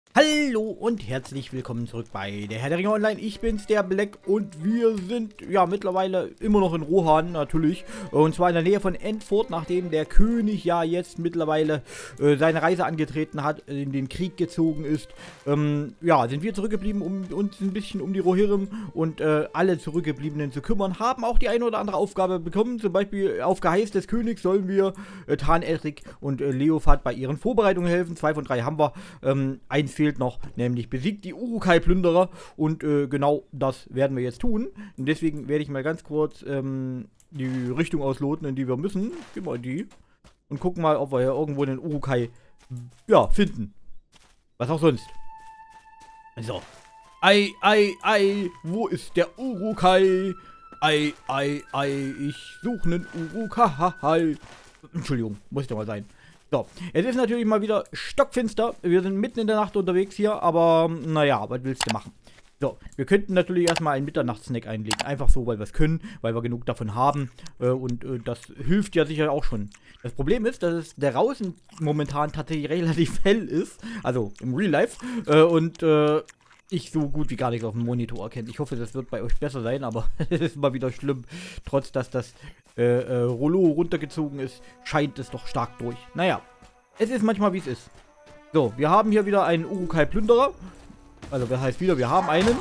Hallo und herzlich willkommen zurück bei der Herr der Ringe Online. Ich bin's, der Black, und wir sind ja mittlerweile immer noch in Rohan natürlich. Und zwar in der Nähe von Endfurt, nachdem der König ja jetzt mittlerweile seine Reise angetreten hat, in den Krieg gezogen ist. Ja, sind wir zurückgeblieben, um uns ein bisschen um die Rohirrim und alle Zurückgebliebenen zu kümmern. Haben auch die eine oder andere Aufgabe bekommen. Zum Beispiel auf Geheiß des Königs sollen wir Tan Elric und Leofat bei ihren Vorbereitungen helfen. 2 von 3 haben wir. Eins fehlt noch, nämlich besiegt die Uruk-hai-Plünderer, und genau das werden wir jetzt tun. Und deswegen werde ich mal ganz kurz die Richtung ausloten, in die wir müssen. Gehen wir in die und gucken mal, ob wir hier irgendwo den Uruk-hai finden. Was auch sonst. So. Ei, ei, ei, wo ist der Uruk-hai? Ei, ei, ei, ich suche einen Uruk-hai. Entschuldigung, muss doch mal sein. So, es ist natürlich mal wieder stockfinster. Wir sind mitten in der Nacht unterwegs hier, aber naja, was willst du machen? So, wir könnten natürlich erstmal einen Mitternachtssnack einlegen. Einfach so, weil wir es können, weil wir genug davon haben. Und das hilft ja sicher auch schon. Das Problem ist, dass es draußen momentan tatsächlich relativ hell ist. Also im Real Life. Ich so gut wie gar nichts auf dem Monitor erkenne. Ich hoffe, das wird bei euch besser sein, aber es ist mal wieder schlimm. Trotz, dass das Rollo runtergezogen ist, scheint es doch stark durch. Naja, es ist manchmal wie es ist. So, wir haben hier wieder einen Uruk-hai-Plünderer. Also, das heißt wieder, wir haben einen.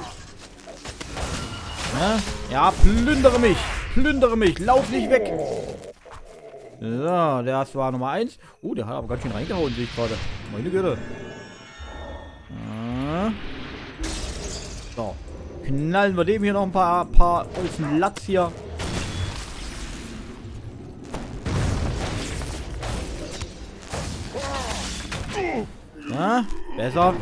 Ja, plündere mich! Plündere mich! Lauf nicht weg! So, das war Nummer 1. Oh, der hat aber ganz schön reingehauen, sehe ich gerade. Meine Güte. So, knallen wir dem hier noch ein paar Olsen Latz hier. Ja, besser.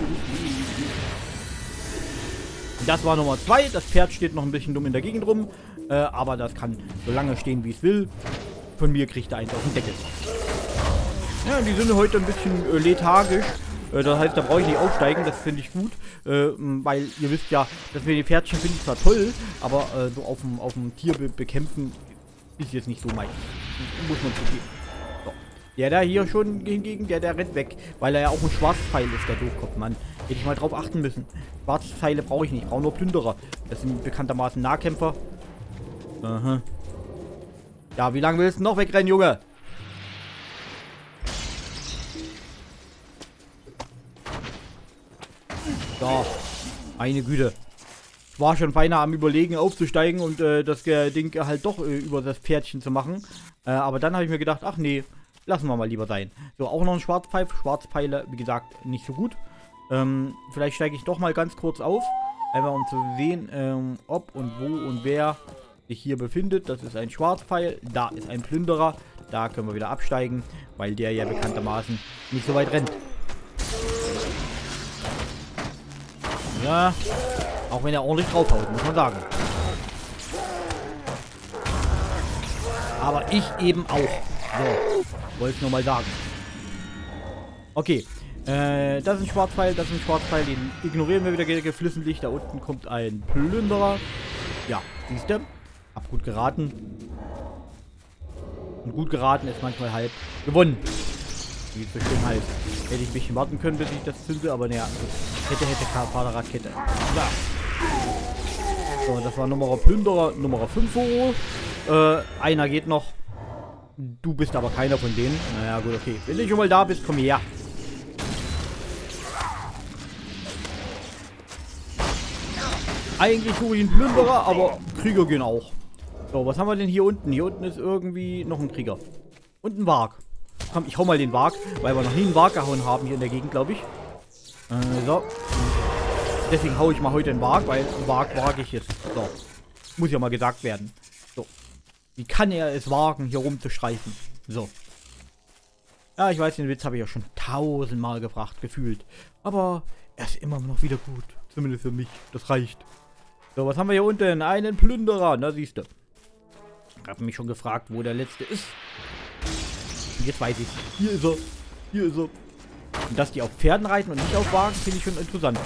Das war Nummer 2. Das Pferd steht noch ein bisschen dumm in der Gegend rum. Aber das kann so lange stehen, wie es will. Von mir kriegt er eins auf den Deckel. Ja, die sind heute ein bisschen lethargisch. Das heißt, da brauche ich nicht aufsteigen. Das finde ich gut. Weil ihr wisst ja, dass wir die Pferdchen finde ich zwar toll, aber so auf dem Tier bekämpfen ist jetzt nicht so meins. Muss man zugeben. Der da hier schon hingegen, der rennt weg. Weil er ja auch ein Schwarzpfeil ist, der Doofkopf, Mann. Hätte ich mal drauf achten müssen. Schwarzpfeile brauche ich nicht. Ich brauche nur Plünderer. Das sind bekanntermaßen Nahkämpfer. Aha. Ja, wie lange willst du noch wegrennen, Junge? So. Meine Güte. Ich war schon beinahe am Überlegen, aufzusteigen und das Ding halt doch über das Pferdchen zu machen. Aber dann habe ich mir gedacht, ach nee. Lassen wir mal lieber sein. So, auch noch ein Schwarzpfeil. Schwarzpfeile, wie gesagt, nicht so gut. Vielleicht steige ich doch mal ganz kurz auf. Einfach um zu sehen, ob und wo und wer sich hier befindet. Das ist ein Schwarzpfeil. Da ist ein Plünderer. Da können wir wieder absteigen, weil der ja bekanntermaßen nicht so weit rennt. Ja, auch wenn er ordentlich draufhaut, muss man sagen. Aber ich eben auch. So. Wollte ich nur mal sagen. Okay. Das ist ein Schwarzpfeil, das ist ein Schwarzpfeil. Den ignorieren wir wieder geflissentlich. Da unten kommt ein Plünderer. Ja, siehst du? Hab gut geraten. Und gut geraten ist manchmal halb gewonnen. Wie es so schön heißt. Hätte ich ein bisschen warten können, bis ich das zünde, aber naja. Hätte Fahrradkette. So, das war Nummer Plünderer, Nummer 5 Euro. Einer geht noch. Du bist aber keiner von denen. Naja, gut, okay. Wenn du schon mal da bist, komm her. Eigentlich suche ich einen Plünderer, aber Krieger gehen auch. So, was haben wir denn hier unten? Hier unten ist irgendwie noch ein Krieger. Und ein Warg. Komm, ich hau mal den Warg, weil wir noch nie einen Warg gehauen haben hier in der Gegend, glaube ich. So. Deswegen hau ich mal heute einen Warg, weil einen Warg wage ich jetzt. So. Muss ja mal gesagt werden. So. Wie kann er es wagen, hier rumzustreifen? So. Ja, ich weiß, den Witz habe ich ja schon 1000-mal gebracht, gefühlt. Aber er ist immer noch wieder gut. Zumindest für mich. Das reicht. So, was haben wir hier unten? Einen Plünderer. Na, siehst du. Ich habe mich schon gefragt, wo der letzte ist. Und jetzt weiß ich. Hier ist er. Hier ist er. Und dass die auf Pferden reiten und nicht auf Wagen, finde ich schon interessant.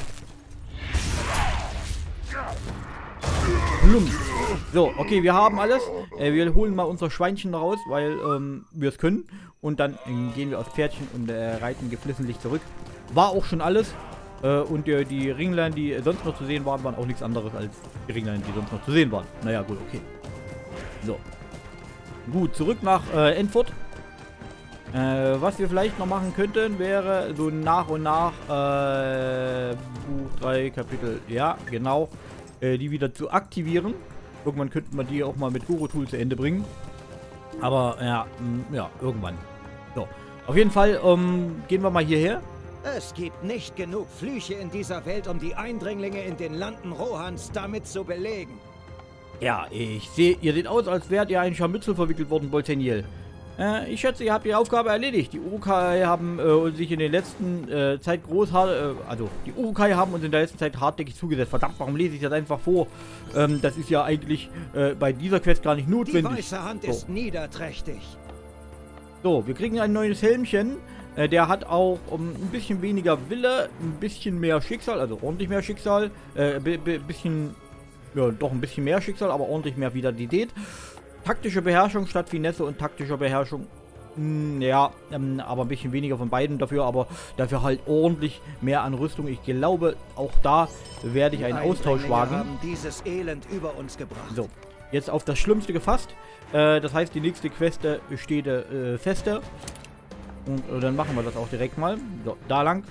Blum. So, okay, wir haben alles. Wir holen mal unser Schweinchen raus, weil wir es können. Und dann gehen wir aufs Pferdchen und reiten geflissentlich zurück. War auch schon alles. Und die Ringlein, die sonst noch zu sehen waren, waren auch nichts anderes als die Ringlein, die sonst noch zu sehen waren. Naja, gut, okay. So. Gut, zurück nach Endfurt. Was wir vielleicht noch machen könnten, wäre so nach und nach Buch 3, Kapitel, ja, genau, die wieder zu aktivieren. Irgendwann könnten wir die auch mal mit Guru-Tool zu Ende bringen. Aber, ja, ja, irgendwann. So, auf jeden Fall gehen wir mal hierher. Es gibt nicht genug Flüche in dieser Welt, um die Eindringlinge in den Landen Rohans damit zu belegen. Ja, ich sehe, ihr seht aus, als wärt ihr ein Scharmützel verwickelt worden, Bolteniel. Ich schätze, ihr habt die Aufgabe erledigt. Die Urukai haben sich in der letzten Zeit die Urukai haben uns in der letzten Zeit hartnäckig zugesetzt. Verdammt, warum lese ich das einfach vor? Das ist ja eigentlich bei dieser Quest gar nicht notwendig. Die weiße Hand ist niederträchtig. So, wir kriegen ein neues Helmchen. Der hat auch ein bisschen weniger Wille, ein bisschen mehr Schicksal, also ordentlich mehr Schicksal. Bisschen, ja, doch ein bisschen mehr Schicksal, aber ordentlich mehr Vitalität. Taktische Beherrschung statt Finesse und taktischer Beherrschung. Ja, aber ein bisschen weniger von beiden dafür, aber dafür halt ordentlich mehr an Rüstung. Ich glaube, auch da werde ich einen Austausch wagen. Haben dieses Elend über uns gebracht. So, jetzt auf das Schlimmste gefasst. Das heißt, die nächste Quest steht feste. Und dann machen wir das auch direkt mal. So, da lang.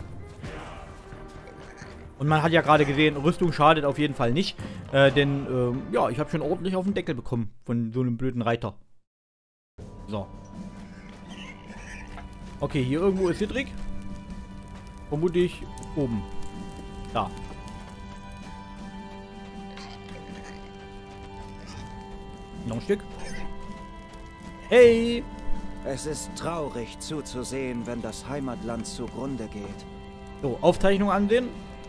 Und man hat ja gerade gesehen, Rüstung schadet auf jeden Fall nicht. Denn, ja, ich habe schon ordentlich auf den Deckel bekommen von so einem blöden Reiter. So. Okay, hier irgendwo ist Cedric. Vermutlich oben. Da. Noch ein Stück. Hey! Es ist traurig zuzusehen, wenn das Heimatland zugrunde geht. So, Aufzeichnung ansehen.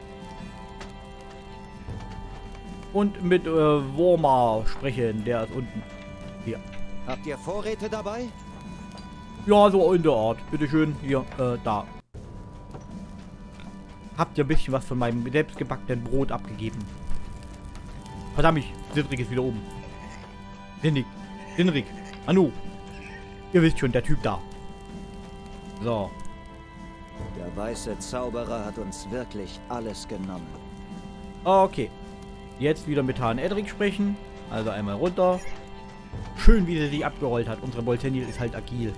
Und mit Worma sprechen, der ist unten. Hier. Habt ihr Vorräte dabei? Ja, so in der Art. Bitteschön, hier, da. Habt ihr ein bisschen was von meinem selbstgebackenen Brot abgegeben? Verdammt, Cedric ist wieder oben. Sinrik, Anu. Ihr wisst schon, der Typ da. So. Der weiße Zauberer hat uns wirklich alles genommen. Okay. Jetzt wieder mit Herrn Edric sprechen. Also einmal runter. Schön, wie sie sich abgerollt hat. Unsere Bolteniel ist halt agil.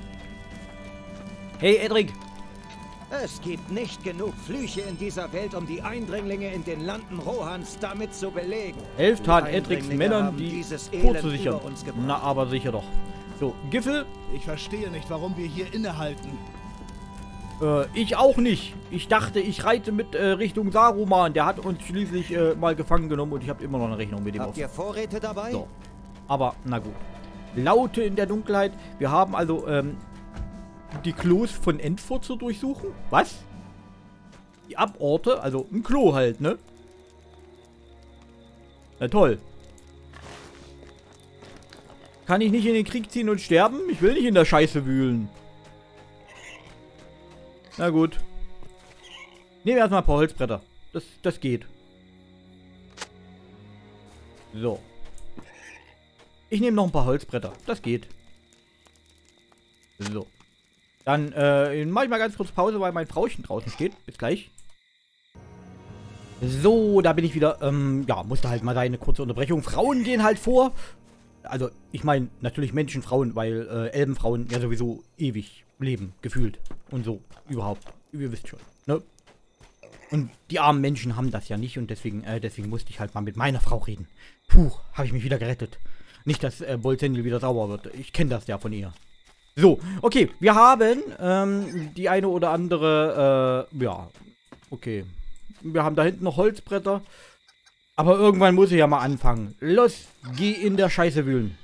Hey, Edric. Es gibt nicht genug Flüche in dieser Welt, um die Eindringlinge in den Landen Rohans damit zu belegen. Helft Herrn Edrics Männern, die vorzusichern. Na, aber sicher doch. So, Giffel. Ich verstehe nicht, warum wir hier innehalten. Ich auch nicht. Ich dachte, ich reite mit Richtung Saruman. Der hat uns schließlich mal gefangen genommen und ich habe immer noch eine Rechnung mit ihm. Habt ihr Vorräte dabei? So. Aber, na gut. Laute in der Dunkelheit. Wir haben also, die Klos von Endfurt zu durchsuchen. Was? Die Aborte, also ein Klo halt, ne? Na toll. Kann ich nicht in den Krieg ziehen und sterben? Ich will nicht in der Scheiße wühlen. Na gut. Nehmen wir erstmal ein paar Holzbretter. Das geht. So. Ich nehme noch ein paar Holzbretter. Das geht. So. Dann mache ich mal ganz kurz Pause, weil mein Frauchen draußen steht. Bis gleich. So, da bin ich wieder. Ja, musste halt mal eine kurze Unterbrechung. Frauen gehen halt vor. Also, ich meine natürlich Menschenfrauen, weil Elbenfrauen ja sowieso ewig leben, gefühlt. Und so, überhaupt. Ihr wisst schon, ne? Und die armen Menschen haben das ja nicht und deswegen musste ich halt mal mit meiner Frau reden. Puh, habe ich mich wieder gerettet. Nicht, dass Bolteniel wieder sauer wird. Ich kenne das ja von ihr. So, okay, wir haben die eine oder andere, ja, okay. Wir haben da hinten noch Holzbretter. Aber irgendwann muss ich ja mal anfangen. Los, geh in der Scheiße wühlen.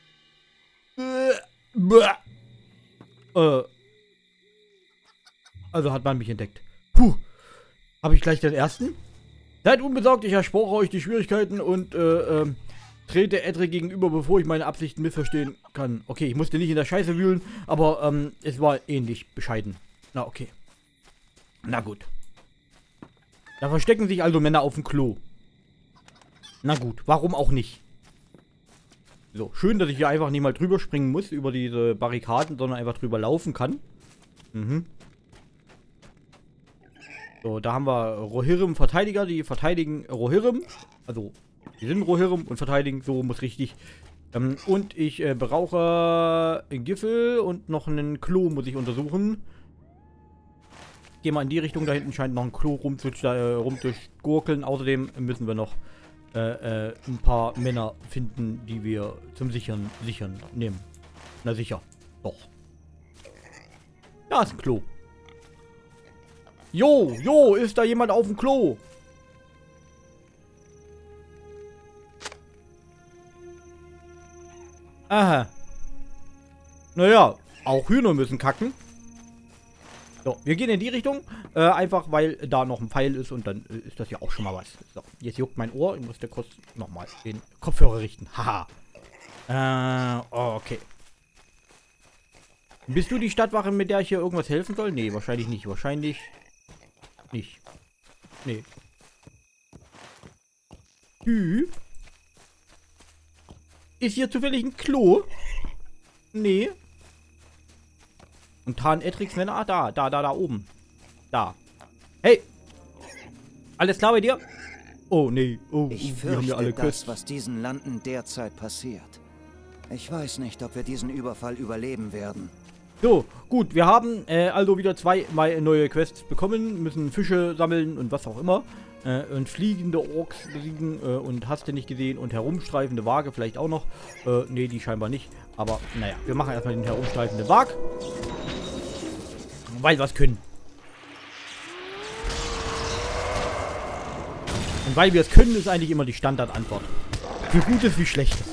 Also hat man mich entdeckt. Puh. Habe ich gleich den ersten? Seid unbesorgt, ich erspare euch die Schwierigkeiten und trete Edric gegenüber, bevor ich meine Absichten missverstehen kann. Okay, ich musste nicht in der Scheiße wühlen, aber es war ähnlich bescheiden. Na, okay. Na gut. Da verstecken sich also Männer auf dem Klo. Na gut, warum auch nicht? So, schön, dass ich hier einfach nicht mal drüber springen muss über diese Barrikaden, sondern einfach drüber laufen kann. Mhm. So, da haben wir Rohirrim-Verteidiger, die verteidigen Rohirrim. Also, die sind Rohirrim und verteidigen, so muss richtig. Und ich brauche einen Giffel und noch einen Klo muss ich untersuchen. Geh mal in die Richtung, da hinten scheint noch ein Klo rumzugurkeln. Außerdem müssen wir noch ein paar Männer finden, die wir zum Sichern nehmen. Na sicher, doch. Da ist ein Klo. Jo, ist da jemand auf dem Klo? Aha. Naja, auch Hühner müssen kacken. So, wir gehen in die Richtung. Einfach, weil da noch ein Pfeil ist und dann ist das ja auch schon mal was. So, jetzt juckt mein Ohr. Ich muss da kurz nochmal den Kopfhörer richten. Haha. Okay. Bist du die Stadtwache, mit der ich hier irgendwas helfen soll? Nee, wahrscheinlich nicht. Wahrscheinlich nicht. Nee. Ist hier zufällig ein Klo? Nee. Und Tarn Etrix, ne? Ah, da oben. Da. Hey! Alles klar bei dir? Oh, nee. Oh, ich wir haben ja alle das, was diesen Landen derzeit passiert. Ich weiß nicht, ob wir diesen Überfall überleben werden. So, gut. Wir haben also wieder 2 neue Quests bekommen. Müssen Fische sammeln und was auch immer. Und fliegende Orks besiegen und hast du nicht gesehen. Und herumstreifende Waage vielleicht auch noch. Nee, die scheinbar nicht. Aber naja, wir machen erstmal den herumstreifenden Waage. Weil wir es können. Und weil wir es können, ist eigentlich immer die Standardantwort. Für Gutes wie Schlechtes.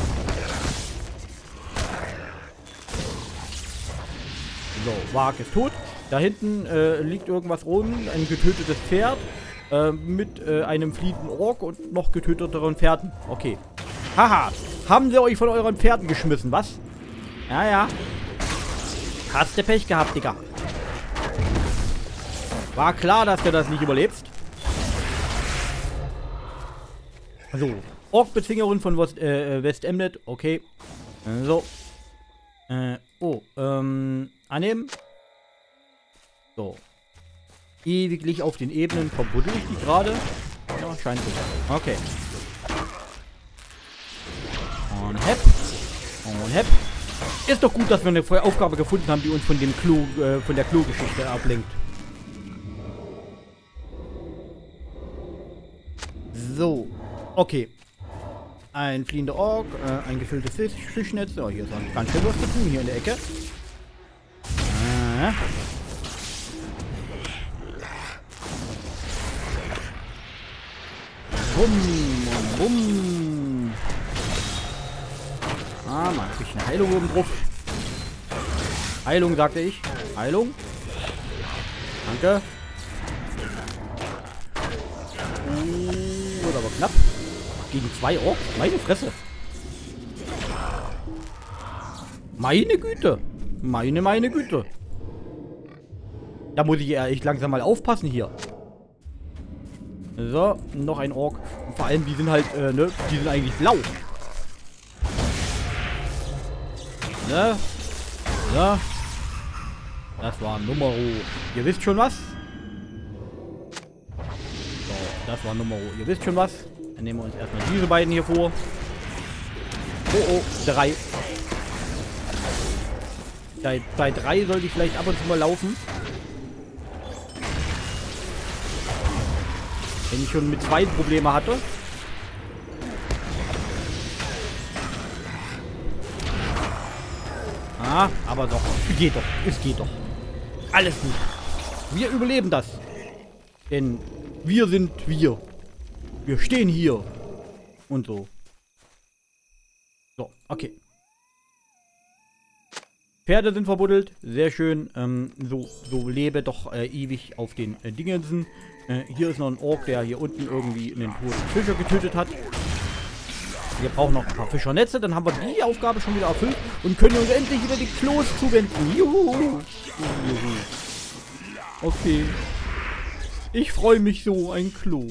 So, Wag ist tot. Da hinten liegt irgendwas rum. Ein getötetes Pferd. Mit einem fliehenden Ork und noch getöteteren Pferden. Okay. Haha. Haben sie euch von euren Pferden geschmissen, was? Ja. Hast du Pech gehabt, Digga. War klar, dass du das nicht überlebst. So. Ork-Bezwingerin von West-Emnet. Okay. So. Annehmen. So. Ewiglich auf den Ebenen. Verbuddel ich die gerade? Ja, scheint so. Okay. Und Hepp. Ist doch gut, dass wir eine Aufgabe gefunden haben, die uns von dem Klo, von der Klo-Geschichte ablenkt. So. Okay. Ein fliehender Ork, ein gefülltes Fischnetz. Oh, hier ist noch ganz schön was zu tun, hier in der Ecke. Bumm. Ah, mal ein bisschen Heilung oben drauf. Heilung, sagte ich. Heilung. Danke. Wird aber knapp. Gegen 2 Orks? Meine Fresse. Meine Güte. Meine Güte. Da muss ich ja echt langsam mal aufpassen hier. So, noch ein Ork. Und vor allem, die sind halt, ne? Die sind eigentlich blau. Ne? Ja. Das war Numero. Ihr wisst schon was? So, das war Numero. Ihr wisst schon was? Dann nehmen wir uns erstmal diese beiden hier vor. Oh, 3. Bei 3 sollte ich vielleicht ab und zu mal laufen. Wenn ich schon mit 2 Probleme hatte. Ah, aber doch. Geht doch. Es geht doch. Alles gut. Wir überleben das. Denn wir sind wir. Wir stehen hier. Und so. So, okay. Pferde sind verbuddelt. Sehr schön. So lebe doch ewig auf den Dingensen. Hier ist noch ein Ork, der hier unten irgendwie einen toten Fischer getötet hat. Wir brauchen noch ein paar Fischernetze. Dann haben wir die Aufgabe schon wieder erfüllt. Und können uns endlich wieder die Klos zuwenden. Juhu. Okay. Ich freue mich so. Ein Klo.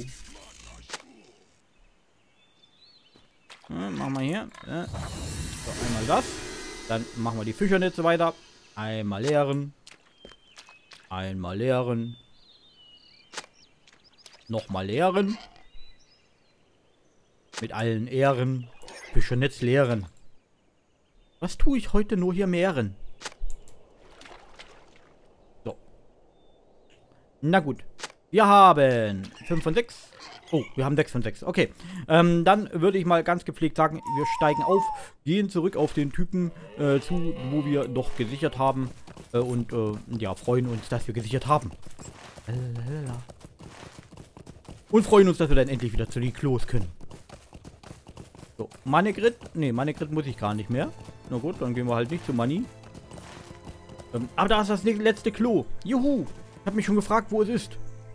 Machen wir hier. So, einmal das. Dann machen wir die Fischernetze weiter. Einmal leeren. Einmal leeren. Nochmal leeren. Mit allen Ehren. Fischernetz leeren. Was tue ich heute nur hier mehren? So. Na gut. Wir haben 5 von 6. Oh, wir haben 6 von 6. Okay. Dann würde ich mal ganz gepflegt sagen, wir steigen auf, gehen zurück auf den Typen zu, wo wir doch gesichert haben. Und ja, freuen uns, dass wir gesichert haben. Und freuen uns, dass wir dann endlich wieder zu den Klos können. So, Manegrit. Ne, Manegrit muss ich gar nicht mehr. Na gut, dann gehen wir halt nicht zu Money. Aber da ist das letzte Klo. Juhu. Ich habe mich schon gefragt, wo es ist.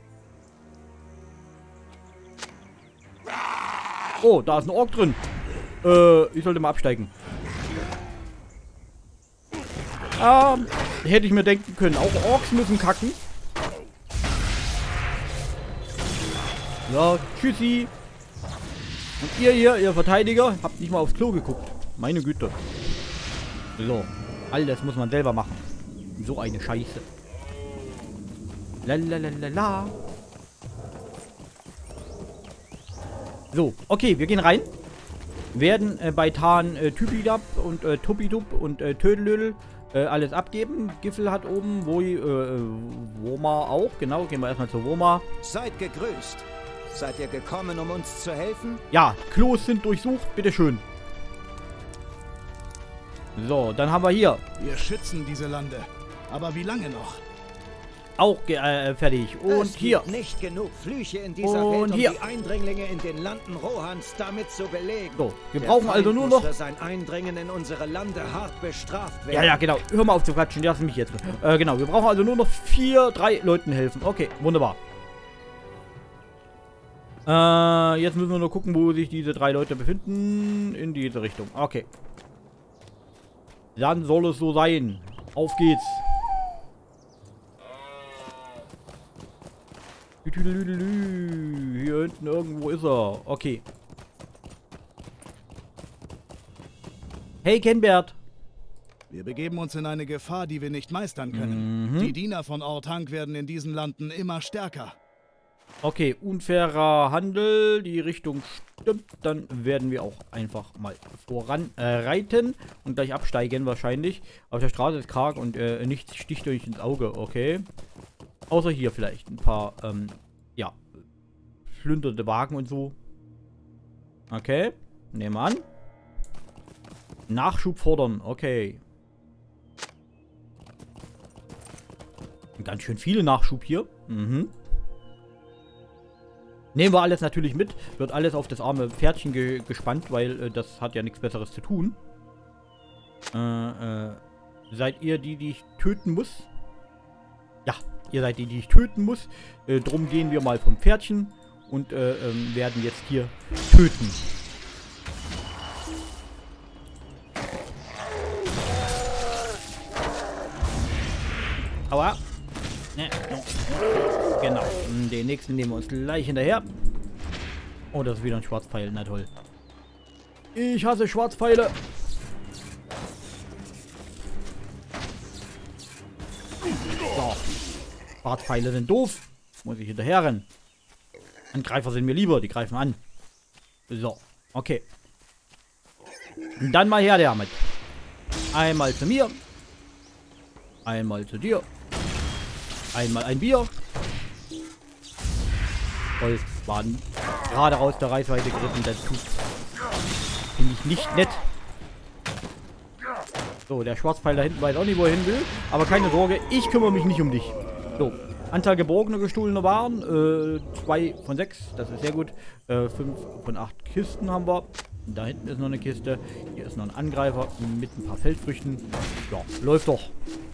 Oh, da ist ein Ork drin. Ich sollte mal absteigen. Hätte ich mir denken können. Auch Orks müssen kacken. So, tschüssi. Und ihr hier, ihr Verteidiger, habt nicht mal aufs Klo geguckt. Meine Güte. So, alles muss man selber machen. So eine Scheiße. Lalalala. So, okay, wir gehen rein. Werden bei Tarn Tübidab und Tupidub und Tödelödel alles abgeben. Giffel hat oben, Woma auch. Genau, gehen wir erstmal zu Woma. Seid gegrüßt. Seid ihr gekommen, um uns zu helfen? Ja, Klos sind durchsucht, bitteschön. So, dann haben wir hier. Wir schützen diese Lande. Aber wie lange noch? Auch fertig. Und es hier. gibt nicht genug Flüche in dieser Und Welt, um hier. die Eindringlinge in den Landen Rohans damit zu belegen. So, wir Der brauchen Feind also nur muss noch... für sein Eindringen in unsere Lande hart bestraft werden. Ja, ja, genau. Hör mal auf zu quatschen, lass mich jetzt. Genau, wir brauchen also nur noch 3 Leuten helfen. Okay, wunderbar. Jetzt müssen wir nur gucken, wo sich diese 3 Leute befinden. In diese Richtung. Okay. Dann soll es so sein. Auf geht's. Hier hinten irgendwo ist er. Okay. Hey, Kenbert. Wir begeben uns in eine Gefahr, die wir nicht meistern können. Die Diener von Orthanc werden in diesen Landen immer stärker. Okay, unfairer Handel. Die Richtung stimmt. Dann werden wir auch einfach mal voran reiten und gleich absteigen wahrscheinlich. Auf der Straße ist karg und nichts sticht euch ins Auge. Okay. Außer hier vielleicht ein paar, ja, plünderte Wagen und so. Okay. Nehmen wir an. Nachschub fordern. Okay. Ganz schön viel Nachschub hier. Mhm. Nehmen wir alles natürlich mit. Wird alles auf das arme Pferdchen gespannt, weil das hat ja nichts Besseres zu tun. Seid ihr die, die ich töten muss? Ja, ihr seid die, die ich töten muss. Drum gehen wir mal vom Pferdchen und werden jetzt hier töten. Aua. Genau. Den nächsten nehmen wir uns gleich hinterher. Oh, das ist wieder ein Schwarzpfeil. Na toll. Ich hasse Schwarzpfeile. So. Schwarzpfeile sind doof. Muss ich hinterher rennen. Angreifer sind mir lieber. Die greifen an. So. Okay. Und dann mal her damit. Einmal zu mir. Einmal zu dir. Einmal ein Bier. Toll, war gerade raus der Reichweite gegriffen. Das tut, finde ich, nicht nett. So, der Schwarzpfeil da hinten weiß auch nicht, wo er hin will. Aber keine Sorge, ich kümmere mich nicht um dich. So, Anzahl geborgener, gestohlener Waren. 2 von 6, das ist sehr gut. 5 von 8 Kisten haben wir. Da hinten ist noch eine Kiste. Hier ist noch ein Angreifer mit ein paar Feldfrüchten. Ja, läuft doch.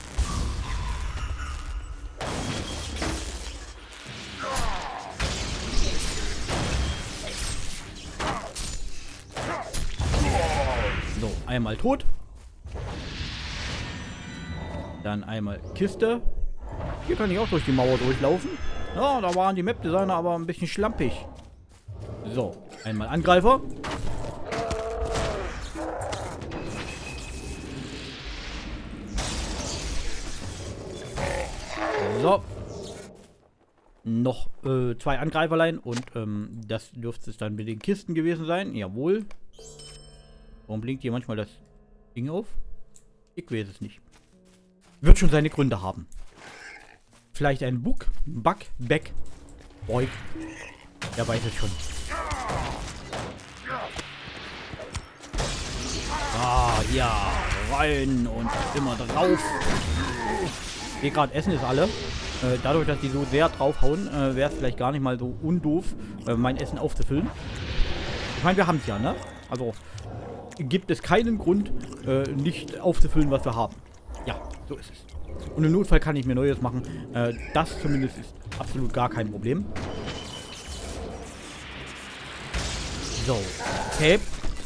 So, einmal tot. Dann einmal Kiste. Hier kann ich auch durch die Mauer durchlaufen. Ja, da waren die Map-Designer aber ein bisschen schlampig. So, einmal Angreifer. So. noch 2 Angreiferlein und das dürfte es dann mit den Kisten gewesen sein. Jawohl. Warum blinkt hier manchmal das Ding auf? Ich weiß es nicht. Wird schon seine Gründe haben. Vielleicht ein Bug, Back, Boy. Der weiß es schon. Ah, ja, rein und immer drauf. Hier gerade Essen ist alle. Dadurch, dass die so sehr draufhauen, wäre es vielleicht gar nicht mal so undoof, mein Essen aufzufüllen. Ich meine, wir haben es ja, ne? Also gibt es keinen Grund, nicht aufzufüllen, was wir haben. Ja, so ist es. Und im Notfall kann ich mir Neues machen. Das zumindest ist absolut gar kein Problem. So, okay.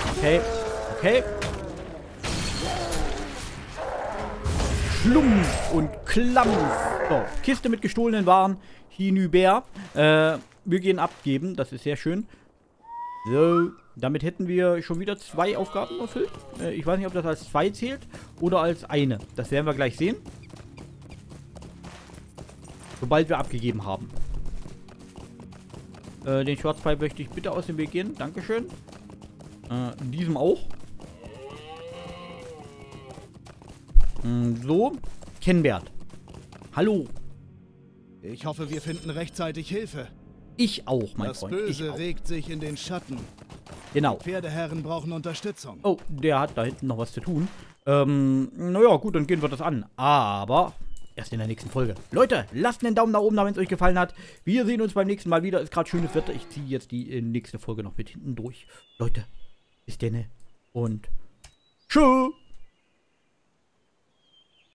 Schlumpf und Klampf. So, Kiste mit gestohlenen Waren. Hinüber. Wir gehen abgeben. Das ist sehr schön. So, damit hätten wir schon wieder 2 Aufgaben erfüllt. Ich weiß nicht, ob das als 2 zählt oder als eine. Das werden wir gleich sehen. Sobald wir abgegeben haben. Den Schwarzpfeil möchte ich bitte aus dem Weg gehen. Dankeschön. Diesem auch. So. Kennwert. Hallo. Ich hoffe, wir finden rechtzeitig Hilfe. Ich auch, mein Das Freund. Böse regt sich in den Schatten. Genau. Pferdeherren brauchen Unterstützung. Oh, der hat da hinten noch was zu tun. Naja, gut, dann gehen wir das an. Aber erst in der nächsten Folge. Leute, lasst einen Daumen nach oben da, wenn es euch gefallen hat. Wir sehen uns beim nächsten Mal wieder. Ist gerade schönes Wetter. Ich ziehe jetzt die nächste Folge noch mit hinten durch. Leute, bis denne und tschüss.